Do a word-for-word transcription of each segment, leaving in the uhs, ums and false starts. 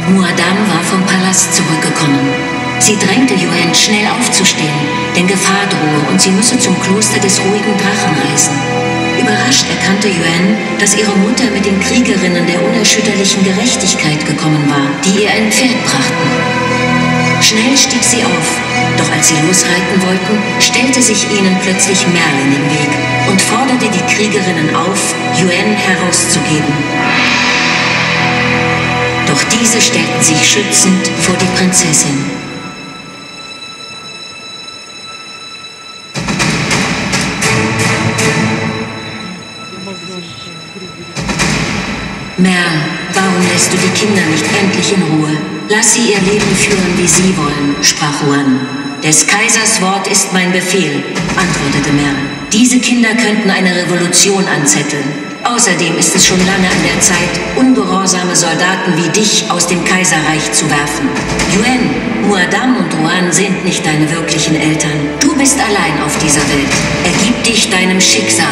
Muad'Dib war vom Palast zurückgekommen. Sie drängte Yuan, schnell aufzustehen, denn Gefahr drohe und sie müsse zum Kloster des ruhigen Drachen reisen. Überrascht erkannte Yuan, dass ihre Mutter mit den Kriegerinnen der unerschütterlichen Gerechtigkeit gekommen war, die ihr ein Pferd brachten. Schnell stieg sie auf, doch als sie losreiten wollten, stellte sich ihnen plötzlich Merlin im Weg und forderte die Kriegerinnen auf, Yuan herauszugeben. Doch diese stellten sich schützend vor die Prinzessin. Merl, warum lässt du die Kinder nicht endlich in Ruhe? Lass sie ihr Leben führen, wie sie wollen, sprach Huan. Des Kaisers Wort ist mein Befehl, antwortete Merl. Diese Kinder könnten eine Revolution anzetteln. Außerdem ist es schon lange an der Zeit, ungehorsame Soldaten wie dich aus dem Kaiserreich zu werfen. Yuan, Muad'Dib und Huan sind nicht deine wirklichen Eltern. Du bist allein auf dieser Welt. Ergib dich deinem Schicksal.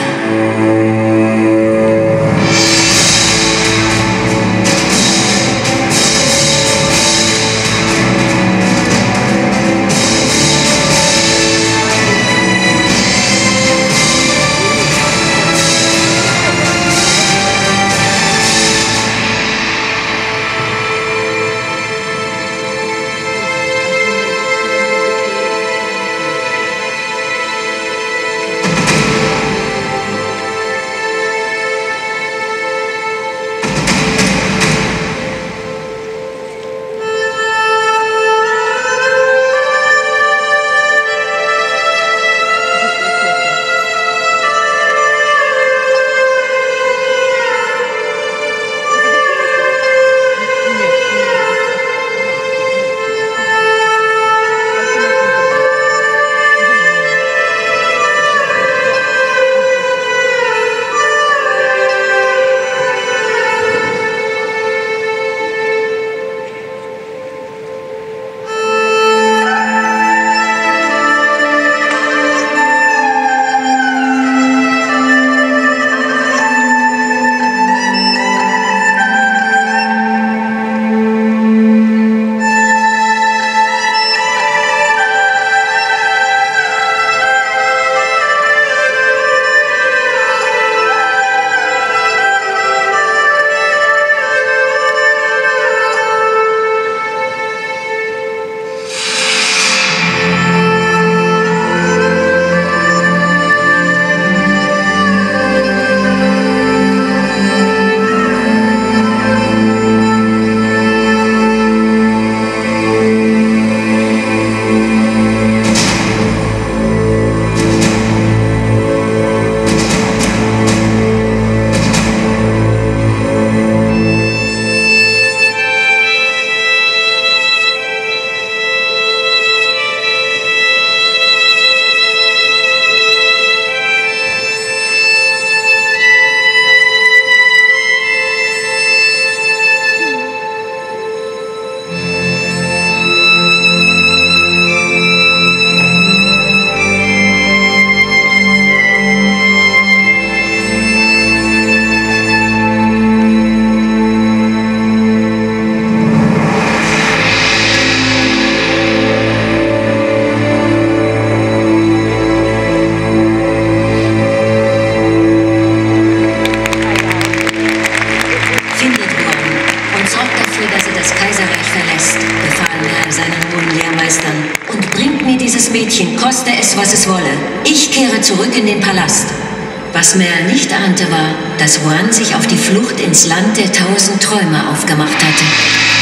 Koste es, was es wolle. Ich kehre zurück in den Palast. Was Merl nicht ahnte, war, dass Huan sich auf die Flucht ins Land der tausend Träume aufgemacht hatte.